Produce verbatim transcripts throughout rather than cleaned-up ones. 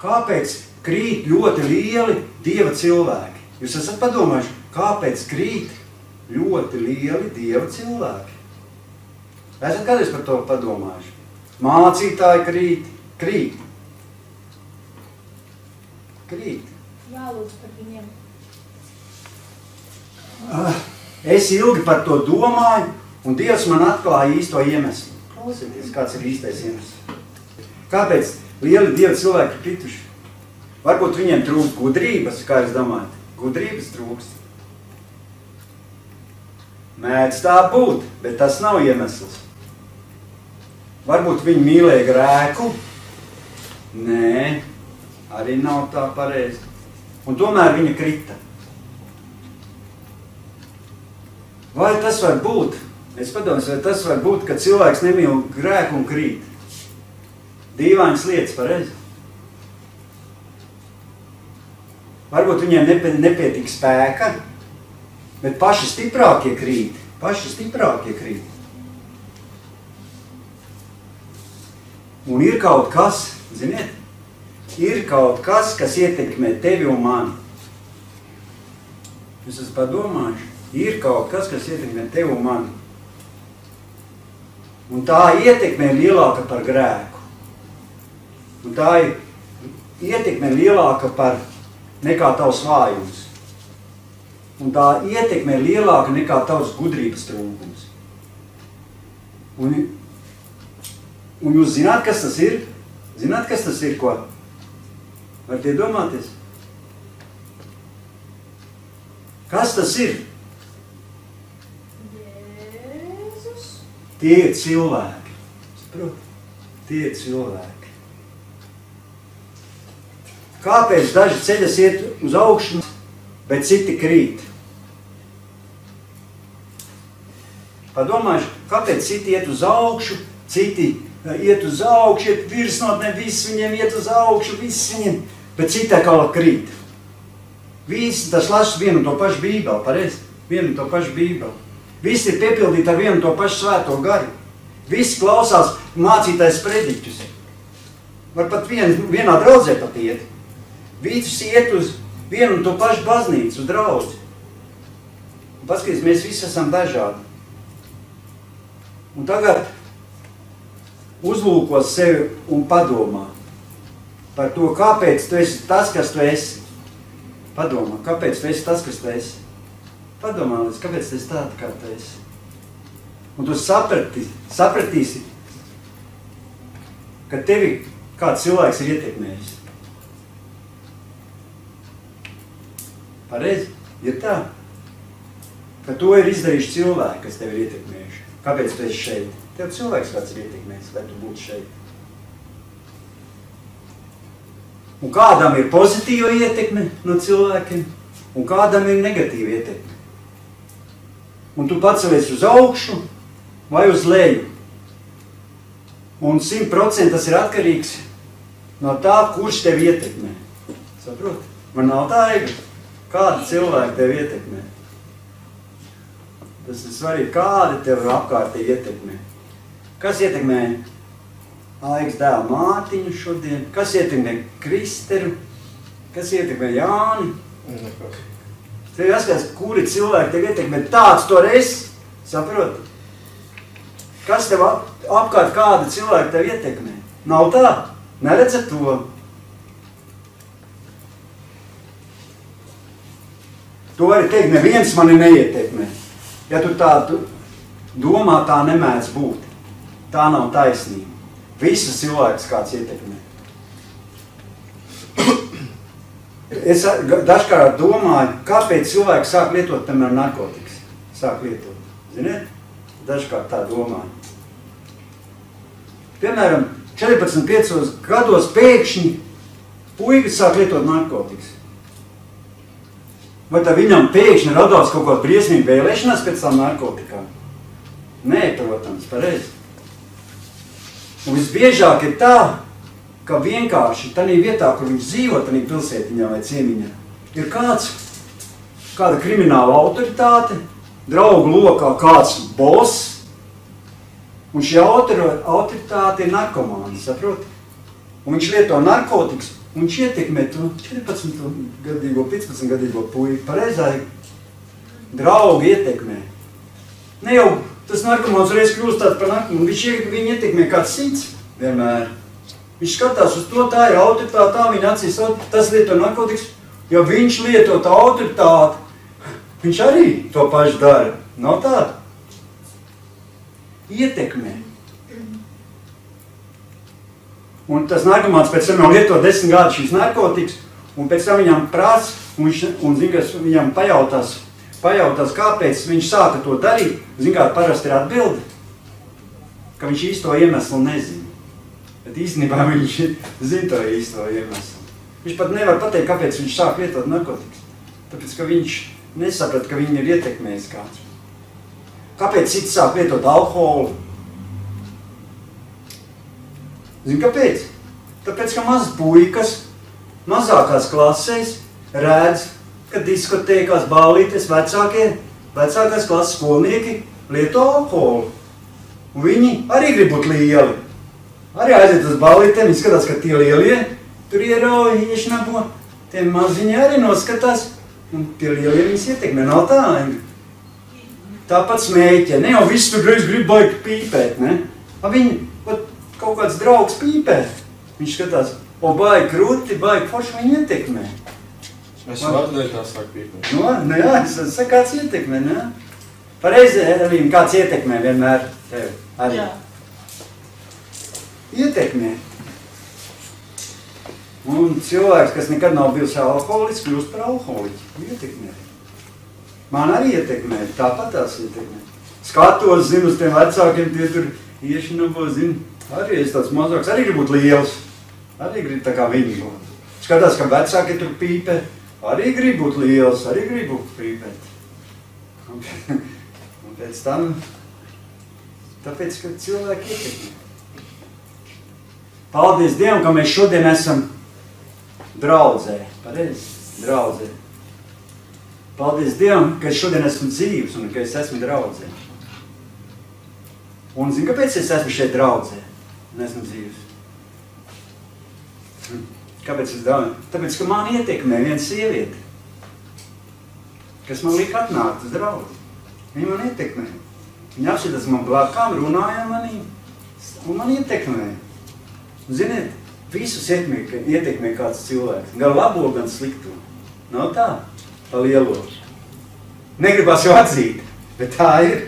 kāpēc krīt ļoti lieli Dieva cilvēki? Jūs esat padomājuši, kāpēc krīt ļoti lieli Dieva cilvēki? Esat kādreiz par to padomājuši? Mācītāji krīt, krīt. Krīt. Jālūdz par viņiem. Es ilgi par to domāju, un Dievs man atklāja īsto iemeslu. Klausieties, kāds ir īstais iemesls. Kāpēc lieli Dieva cilvēki ir krituši? Varbūt viņiem trūkst gudrības, kā jūs domājat? Gudrības trūkst. Mēdz tā būt, bet tas nav iemesls. Varbūt viņi mīlēja grēku? Nē, arī nav tā pareizi. Un tomēr viņa krita. Vai tas var būt? Es padomāju, vai tas var būt, ka cilvēks nemīl grēku un krīt? Dīvainas lietas, pareizi? Varbūt viņiem nepietika spēka, bet paši stiprākie krīt. Paši stiprākie krīt. Un ir kaut kas, ziniet, ir kaut kas, kas ietekmē tevi un mani. Jūs esat padomājuši? Ir kaut kas, kas ietekmē tevi un mani. Un tā ietekmē ir lielāka par grēku. Un tā ietekmē ir lielāka par nekā tavs vājums. Un tā ietekmē ir lielāka nekā tavs gudrības trūkums. Un, un jūs zināt, kas tas ir? Zināt, kas tas ir, ko? Varat iedomāties? Kas tas ir? Jēzus. Tie ir cilvēki. Saprot? Tie ir cilvēki. Kāpēc daži ceļas iet uz augšu, bet citi krīt? Padomājuši, kāpēc citi iet uz augšu, citi iet uz augšu, iet virsnotnē, viss viņiem iet uz augšu, viss viņiem, bet citā kā krīt. Visi tas lasa vienu to pašu bībeli, pareizi? Vienu to pašu bībeli. Visi ir piepildīti ar vienu to pašu svēto garu. Visi klausās mācītājs prediķus. Var pat vien, vienā draudzē pat iet. Visi iet uz vienu un to pašu baznīcu, uz draudzi. Un paskaties, mēs visi esam dažādi. Un tagad uzlūko sevi un padomā par to, kāpēc tu esi tas, kas tu esi. Padomā, kāpēc tu esi tas, kas tu esi. Padomā, kāpēc tu esi tāda, kā tu esi. Un tu saprati, sapratīsi, ka tevi kāds cilvēks ir ietekmējis. Pareizi? Ir tā, ka to ir izdarījuši cilvēki, kas tevi ir ietekmējuši. Kāpēc tu esi šeit? Tev cilvēks kāds ir ietekmējis, lai tu būtu šeit. Un kādam ir pozitīva ietekme no cilvēkiem, un kādam ir negatīva ietekme. Un tu pacelies uz augšu vai uz leju. Un simt procenti tas ir atkarīgs no tā, kurš tevi ietekmē. Saprot? Man nav tā ega. Kādi cilvēki tevi ietekmē? Tas ir svarīgi, kādi tevi apkārtī ietekmē. Kas ietekmē Aigas dēlu Mārtiņu šodien? Kas ietekmē Kristeru? Kas ietekmē Jāni? Tev jāskatās, kuri cilvēki tevi ietekmē. Tāds to esi, saprot? Kas tev apkārt kāda cilvēka tevi ietekmē? Nav tā? Neredzat to? To arī teikt, neviens mani neietekmē. Ja tu tā tu domā, tā nemēdz būt. Tā nav taisnība. Visas cilvēks kāds ietekmē. Es dažkārt domāju, kāpēc cilvēki sāk lietot, piemēram, narkotikas. Sāk lietot. Ziniet? Dažkārt tā domāju. Piemēram, četrpadsmit piecos gados pēkšņi puikas sāk lietot narkotikas. Vai tā viņam pēkšņi radās kaut kāda briesmīga vēlēšanās pēc tām narkotikām? Nē, protams, pareizi. Un visbiežāk ir tā, ka vienkārši tādā vietā, kur viņš dzīvo, tādā pilsētiņā vai ciemiņā, ir kāds, kāda krimināla autoritāte, draugu lokā kāds boss, un šī autoritāte ir narkomāni, saproti? Un viņš lieto narkotikas, un viņš ietekmē to četrpadsmitgadīgo, piecpadsmitgadīgo puiku, pareizai draugi ietekmē. Ne jau tas narkomāns reiz kļūst tāds par narkomānu, viņš viņu ietekmē kāds cits vienmēr. Viņš skatās uz to, tā ir autoritāte, tā viņa acīs, tas lieto narkotikas, jo viņš lieto tā autoritāti, viņš arī to pašu dara. Nav tāda? Ietekmē. Un tas narkomāns pēc tam jau lieto desmit gadu šīs narkotikas, un pēc tam viņam prāts, un, viņš, un zin, kas viņam pajautās, pajautās, kāpēc viņš sāka to darīt, zin, kā parasti ir atbildi, ka viņš īsto iemeslu nezina. Bet īstenībā viņš zina to īsto iemeslu. Viņš pat nevar pateikt, kāpēc viņš sāk lietot narkotikas. Tāpēc, ka viņš nesaprat, ka viņi ir ietekmējis kāds. Kāpēc cits sāk lietot alkoholu? Zini, kāpēc? Tāpēc, ka maz puikas, mazākās klasēs redz, ka diskotēkās, ballītes, vecākie, vecākās klases skolnieki lieto alkoholu. Un viņi arī grib būt lieli. Arī aiziet uz ballītēm, viņi skatās, ka tie lielie tur ierauj, iešnabo. Tie maziņi arī noskatās, un tie lielie viņas ietekmē. Nav tā, tāpat smēķē. Ne jau viss tur reiz grib baigi pīpēt, ne? A viņi, pat kaut kāds draugs pīpē. Viņš skatās, o baigi krūti, baigi forši viņi ietekmē. Es jau atdēļ tā sāk pīpēt. No, ne jā, es saka, kāds ietekmē, ne? Pareizi, Elīna, kāds ietekmē vienmēr tevi? Arī. Jā. Ietekmē. Un cilvēks, kas nekad nav bijis alkoholiķis, kļūst par alkoholiķi. Ietekmē. Man arī ietekmē, tāpat tās ietekmē. Skatos, zinu, uz tiem vecākiem, tie tur iešinabo, zinu. Arī es tāds mazāks, arī gribu būt liels. Arī gribu tā kā viņi būt. Skatās, ka vecāki tur pīpē. Arī gribu būt liels, arī gribu pīpēt. Un, un pēc tam, tāpēc, ka cilvēki ietekmē. Paldies Dievam, ka mēs šodien esam draudzē. Pareizi? Draudzē. Paldies Dievam, ka es šodien esmu dzīvs un ka es esmu draudzē. Un zinu, kāpēc es esmu šeit draudzē? Un esmu dzīvs. Kāpēc es draudzē? Tāpēc, ka man ietekmē viena sieviete, kas man lika atnākt uz draudzi. Viņa man ietekmē. Viņa apšķietās man blakām, runāja manī, un man ietekmē. Ziniet, visus ietekmē, ietekmē kāds cilvēks. Gan labo, gan slikto. Nav tā? Pa lielo. Negribās jau atzīt, bet tā ir.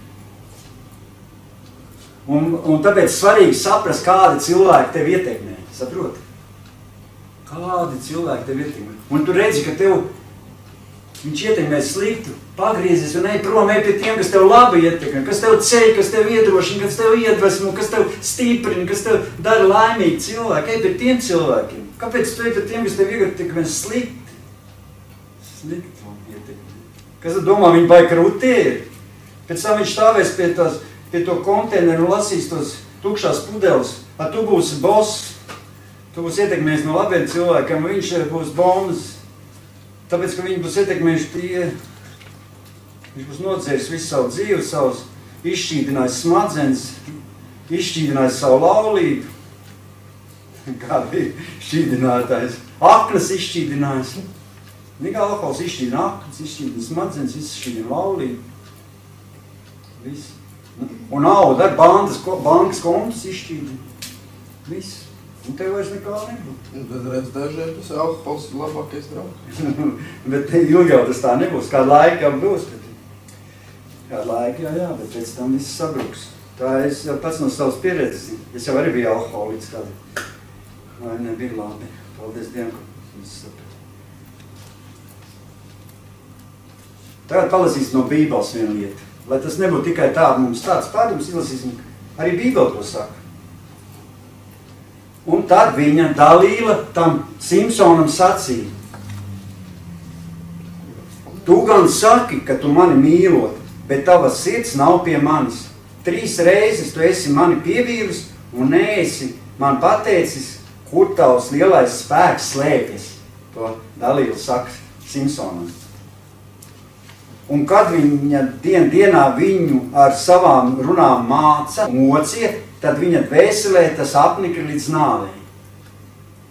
Un, un tāpēc svarīgi saprast, kādi cilvēki tev ietekmē. Saproti? Kādi cilvēki tev ietekmē. Un tu redzi, ka tev viņš ietekmē sliktu, pagriezies un ej prom, ej pie tiem, kas tev labi ietekmē, kas tev ceļ, kas tev iedrošina, kas tev iedvesmo, kas tev stiprina, kas tev dara laimīgi cilvēki. Ej pie tiem cilvēkiem. Kāpēc tu ej pie tiem, kas tev ietekmē slikti? Slikti ietekmē. Kas tu domā, viņi baigi krūtie ir? Pēc tam viņš stāvēs pie, tās, pie to konteineru un lasīs tos tukšās pudeles. A, tu būsi boss, tu būsi ietekmējis no labiem cilvēkiem, viņš būs bombas. Tāpēc, ka viņi būs ietekmējuši tie, viņš būs nodzēris visu savu dzīvi, savus izšķīdinājis smadzenes, izšķīdinājis savu laulību. Kā bija šķīdinātājs? Aknas izšķīdinājis. Nikā alkohols izšķīdina aknas, izšķīdina smadzenes, izšķīdina laulību. Viss. Un nauda ar bandas, bankas kontus izšķīdina. Viss. Un tev vairs nekā nebūs. Tad redz, dažiem tas alkohols ir labākais draugs. Bet ilgi jau tas tā nebūs. Kādu laiku jau būs. Bet... Kādu laiku jau jā, bet pēc tam viss sabruks. Tā es jau pats no savas pieredzes. Es jau arī biju alkoholiķis kādi. Vai nebija labi. Paldies Dievam, ka viss saprat. Tagad palasīsim no Bībeles vienu lietu. Lai tas nebūtu tikai tāda mums tāds pārdums, izlasīsim. Arī Bībele to saka. Un tad viņa Dalīla tam Simpsonam sacīja. Tu gan saki, ka tu mani mīlot, bet tavas sirds nav pie manis. Trīs reizes tu esi mani pievīlis un neesi man pateicis, kur tavs lielais spēks slēpjas. To Dalīla saka Simpsonam. Un kad viņa dien dienā viņu ar savām runām māca, mocie, tad viņa dvēselē tas apnika līdz nāvei.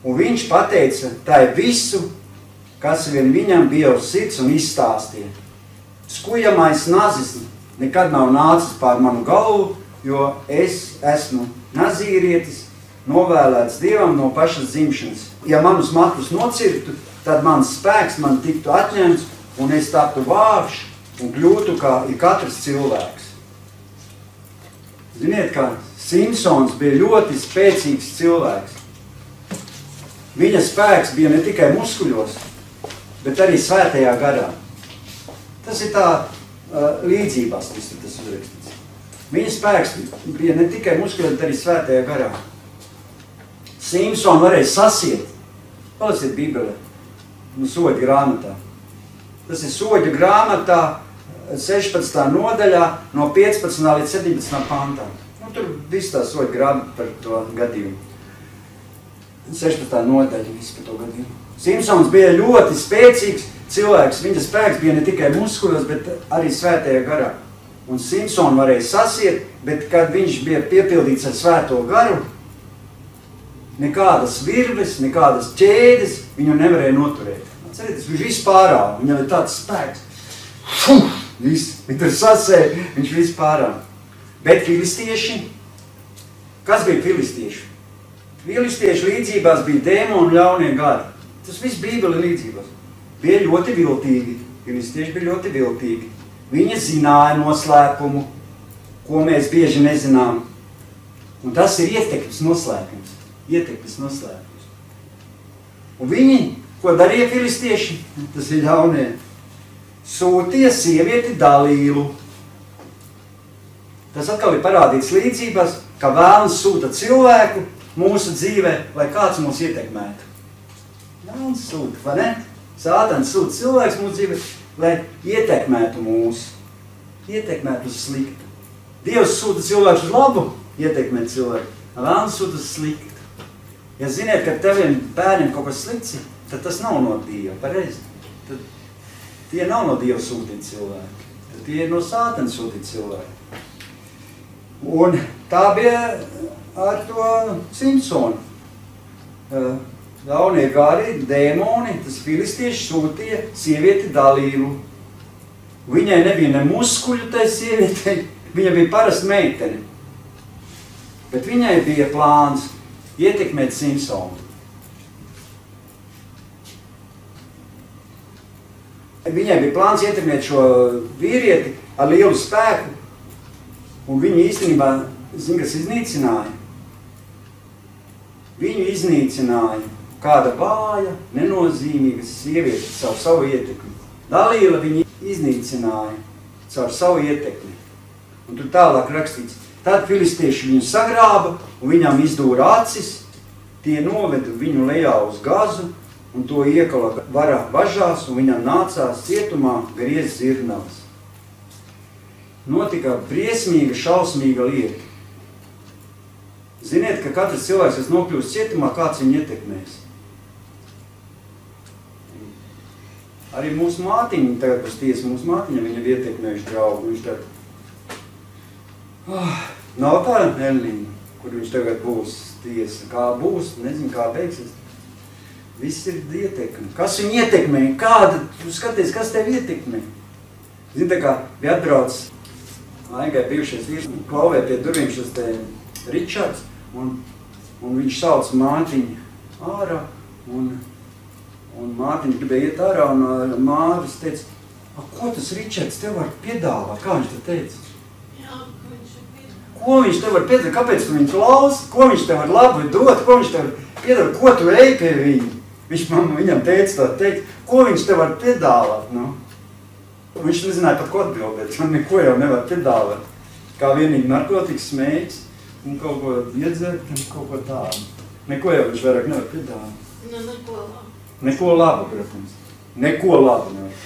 Un viņš pateica tai visu, kas vien viņam bija uz sirds un izstāstīja. Skujamais nazis nekad nav nācis pār manu galvu, jo es esmu nazīrietis, novēlēts Dievam no pašas dzimšanas. Ja manus matus nocirtu, tad mans spēks man tiktu atņemts, un es taptu vārš un kļūtu kā ir katrs cilvēks. Ziniet, kā Simpsons bija ļoti spēcīgs cilvēks. Viņa spēks bija ne tikai muskuļos, bet arī svētajā garā. Tas ir tā uh, līdzībās, tas ir tas uzrakstīts. Viņa spēks bija ne tikai muskuļos, bet arī svētajā garā. Simpsonu varēja sasiet. Palasiet Bībelē, nu, soļu grāmatā. Tas ir soļu grāmatā sešpadsmitā nodaļā no piecpadsmitā līdz septiņpadsmitā pantā. Nu, tur viss tā soļu grāmata par to gadījumu. sešpadsmitā nodaļa viss par to gadījumu. Simpsons bija ļoti spēcīgs cilvēks. Viņa spēks bija ne tikai muskuļos, bet arī svētajā garā. Un Simpsonu varēja sasiet, bet kad viņš bija piepildīts ar svēto garu, nekādas virves, nekādas ķēdes viņu nevarēja noturēt. Atcerieties, viņš viss pārāva, viņam ir tāds spēks. Fuh, viss, viņi tur sasēja, viņš viss pārāva. Bet filistieši, kas bija filistieši? Filistieši līdzībās bija dēmoni un ļaunie gari. Tas viss Bībele līdzībās. Bija ļoti viltīgi, filistieši bija ļoti viltīgi. Viņi zināja noslēpumu, ko mēs bieži nezinām. Un tas ir ietekmes noslēpums. Ietekmes noslēpums. Un viņi, ko darīja filistieši, tas ir ļaunie, sūtīja sievieti Dalīlu. Tas atkal ir parādīts līdzībās, ka vēlns sūta cilvēku mūsu dzīvē, lai kāds mūs ietekmētu. Vēlns sūta, vai ne? Sātans sūta cilvēks mūsu dzīvē, lai ietekmētu mūs, ietekmētu uz sliktu. Dievs sūta cilvēku uz labu, ietekmēt cilvēku. Vēlns sūta uz sliktu. Ja ziniet, ka teviem bērniem kaut kas slikts, tad tas nav no Dieva, pareizi. Tad tie nav no Dieva sūtīti cilvēki. Tad tie ir no Sātana sūtīti cilvēki. Un tā bija ar to Simpsonu. Ļaunie gari, dēmoni, tas filistieši sūtīja sievieti Dalīlu. Viņai nebija ne muskuļu tai sievietei, viņa bija parasta meitene. Bet viņai bija plāns ietekmēt Simpsonu. Viņai bija plāns ietekmēt šo vīrieti ar lielu spēku, un viņu īstenībā, zin, kas iznīcināja? Viņu iznīcināja kāda vāja, nenozīmīga sieviete caur savu ietekmi. Dalīla viņu iznīcināja caur savu ietekmi. Un tur tālāk rakstīts, tad filistieši viņu sagrāba un viņam izdūra acis, tie noveda viņu lejā uz Gazu un to iekala varā važās un viņam nācās cietumā griezt zirnavas. Notika briesmīga, šausmīga lieta. Ziniet, ka katrs cilvēks, kas nokļūst cietumā, kāds viņu ietekmēs. Arī mūsu mātiņa, tagad pēc tiesa mūsu mātiņa, viņa bija ietekmējuši draugu. Viņš tagad, oh, nav tā, Elīna, kur viņš tagad būs tiesa. Kā būs, nezinu, kā beigsies. Viss ir ietekme. Kas viņu ietekmē? Kāda, tu skaties, kas tev ietekmē? Zini, tā kā bija atbrauc Aigai bijušies vīrs, klauvē pie durvīm šis te Ričards, un, un viņš sauc mātiņu ārā, un, un mātiņa gribēja iet ārā, un Māris teica, ko tas Ričards tev var piedāvāt? Kā viņš te teica? Jā, ko viņš var piedāvāt? Ko viņš tev var piedāvāt? Kāpēc tu viņu klausi? Ko viņš tev var labi dot? Ko viņš tev var piedāvāt? Ko tu ej pie viņu? Viņš man, viņam teica tā teikt, ko viņš tev var piedāvāt? Nu? Viņš nezināja pat ko atbildēt, man neko jau nevar piedāvāt. Kā vienīgi narkotikas smēķis un kaut ko iedzert un kaut ko tādu. Neko jau viņš vairāk nevar piedāvāt. Nu, neko labu. Neko labu, protams. Neko labu nevar.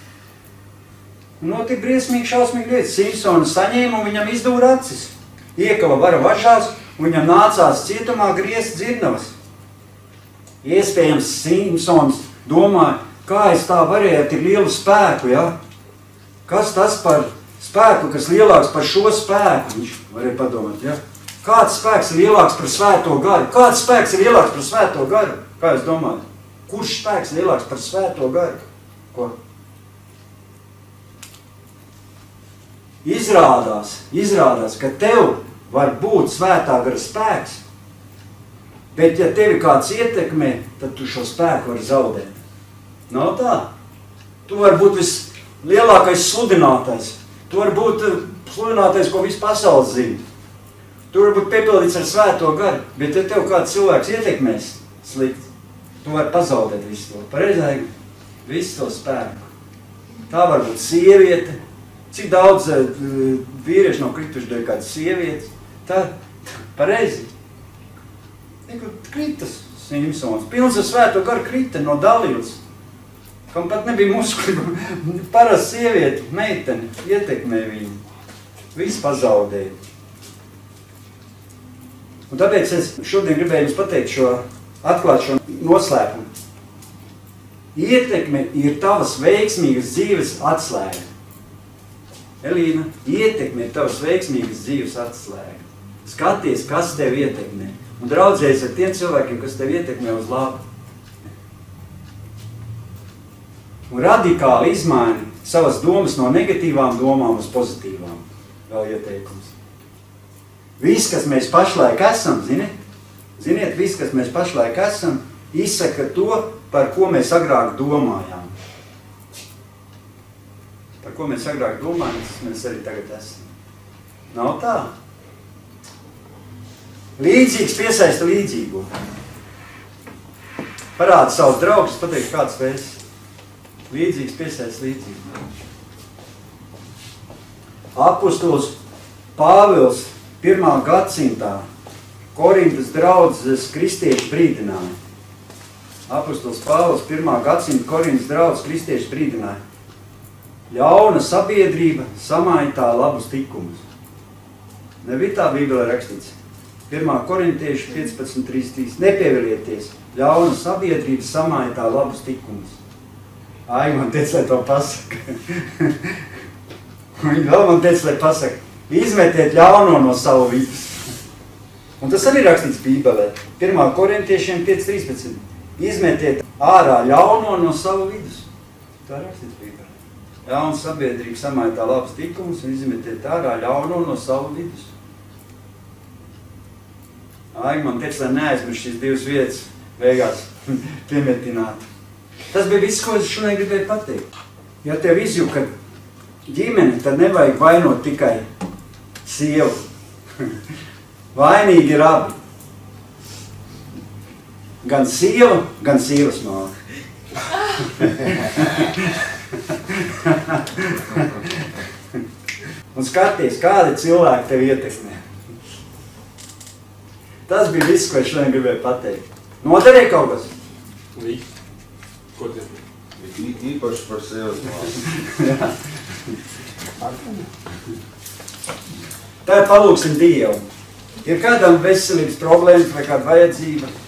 Notika briesmīgi, šausmīgi lietas. Simpsonu saņēma un viņam izdūra acis. Iekava vara važās un viņam nācās cietumā griezt dzirnavas. Iespējams, Simpsons domāja, kā es tā varēju ar tik lielu spēku, ja? Kas tas par spēku, kas lielāks par šo spēku, viņš varēja padomāt, ja? Kāds spēks ir lielāks par svēto garu? Kāds spēks ir lielāks par svēto garu? Kā jūs domājat? Kurš spēks ir lielāks par svēto garu? Ko? Izrādās, izrādās, ka tev var būt svētā gara spēks, bet ja tevi kāds ietekmē, tad tu šo spēku vari zaudēt. Nav tā? Tu vari būt vislielākais sludinātais. Tu vari būt sludinātais, ko visu pasaules zina. Tu vari būt piepildīts ar svēto garu, bet ja tev kāds cilvēks ietekmēs slikti, tu vari pazaudēt visu to. Pareizāk, visu to spēku. Tā var būt sieviete. Cik daudz uh, vīrieši nav krituši dēļ kādas sievietes. Tā, pareizi. Kritas Simpsons. Pilns ar svēto garu krita no dalības. Kam pat nebija muskuļu. Parasti sieviete, meiteni, ietekmē viņu. Viss pazaudēja. Un tāpēc es šodien gribēju jums pateikt šo, atklāt šo noslēpumu. Ietekme ir tavas veiksmīgas dzīves atslēga. Elīna, ietekme ir tavas veiksmīgas dzīves atslēga. Skaties, kas tev ietekmē. Un draudzējies ar tiem cilvēkiem, kas tev ietekmē uz labu. Un radikāli izmaini savas domas no negatīvām domām uz pozitīvām. Vēl ieteikums. Viss, kas mēs pašlaik esam, ziniet, ziniet, viss, kas mēs pašlaik esam, izsaka to, par ko mēs agrāk domājām. Par ko mēs agrāk domājam, tas mēs arī tagad esam. Nav tā? Līdzīgs piesaista līdzīgo. Parāda savus draugus, pateikt, kāds veids. Līdzīgs piesaista līdzīgo. Apostols Pāvils pirmā gadsimtā Korintas draudzes kristieši brīdināja. Apostols Pāvils pirmā gadsimta Korintas draudzes kristieši brīdināja. Ļauna sabiedrība samaitā labus tikumus. Nebija tā Bībelē rakstīts. pirmā korintieši piecpadsmit trīsdesmit trīs. Nepievilieties, ļauna sabiedrība samaitā labus tikumus. Ai, man teica, lai to pasaka. Viņi vēl man teica, lai pasaka. Izmetiet ļauno no savu vidus. Un tas arī rakstīts Bībelē. pirmā korintiešiem pieci trīspadsmit. Izmetiet ārā ļauno no savu vidus. Tā rakstīts Bībelē. Ļauna sabiedrība samaitā labus tikumus un izmetiet ārā ļauno no savu vidus. Ai, man teica, lai neaizmirst šīs divas vietas beigās piemetināt. Tas bija viss, ko es šodien gribēju pateikt. Ja tev izjūta, ka ģimeni, tad nevajag vainot tikai sievu. Vainīgi ir abi. Gan sieva, gan sievas māte. Un skaties, kādi cilvēki tev ietekmē. Tas bija viss, ko es šodien gribēju pateikt. Noderēja kaut kas? Vī. Ko te? Īpaši par sievas māti. Tā palūksim Dievu. Ir kādam veselības problēmas vai kāda vajadzība?